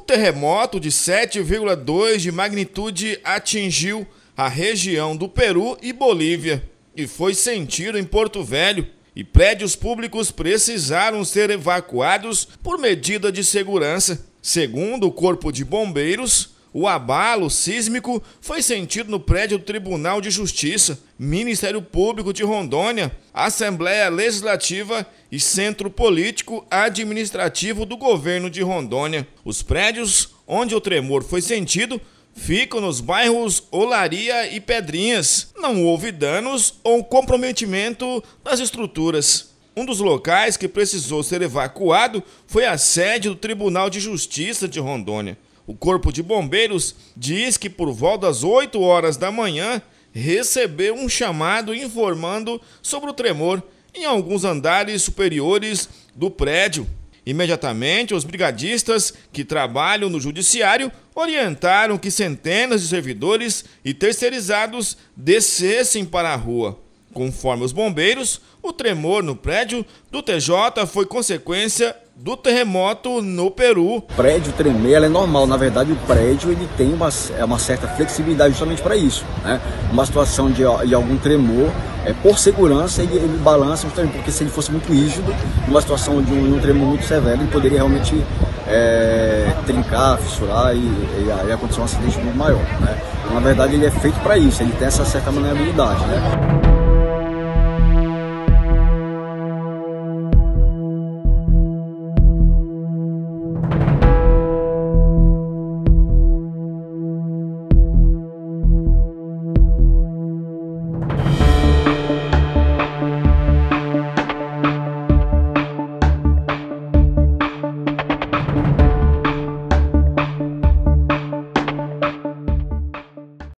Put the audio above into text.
terremoto de 7,2 de magnitude atingiu a região do Peru e Bolívia e foi sentido em Porto Velho, e prédios públicos precisaram ser evacuados por medida de segurança. Segundo o Corpo de Bombeiros, o abalo sísmico foi sentido no prédio do Tribunal de Justiça, Ministério Público de Rondônia, Assembleia Legislativa e Centro Político Administrativo do Governo de Rondônia. Os prédios onde o tremor foi sentido ficam nos bairros Olaria e Pedrinhas. Não houve danos ou comprometimento das estruturas. Um dos locais que precisou ser evacuado foi a sede do Tribunal de Justiça de Rondônia. O Corpo de Bombeiros diz que por volta das 8 horas da manhã recebeu um chamado informando sobre o tremor em alguns andares superiores do prédio. Imediatamente, os brigadistas que trabalham no judiciário orientaram que centenas de servidores e terceirizados descessem para a rua. Conforme os bombeiros, o tremor no prédio do TJ foi consequência do terremoto no Peru. O prédio tremer é normal, na verdade o prédio ele tem uma certa flexibilidade justamente para isso, né? Uma situação de algum tremor, por segurança ele balança justamente porque se ele fosse muito rígido, numa situação de um tremor muito severo, ele poderia realmente trincar, fissurar e acontecer um acidente muito maior, né? Então, na verdade ele é feito para isso, ele tem essa certa maleabilidade, né?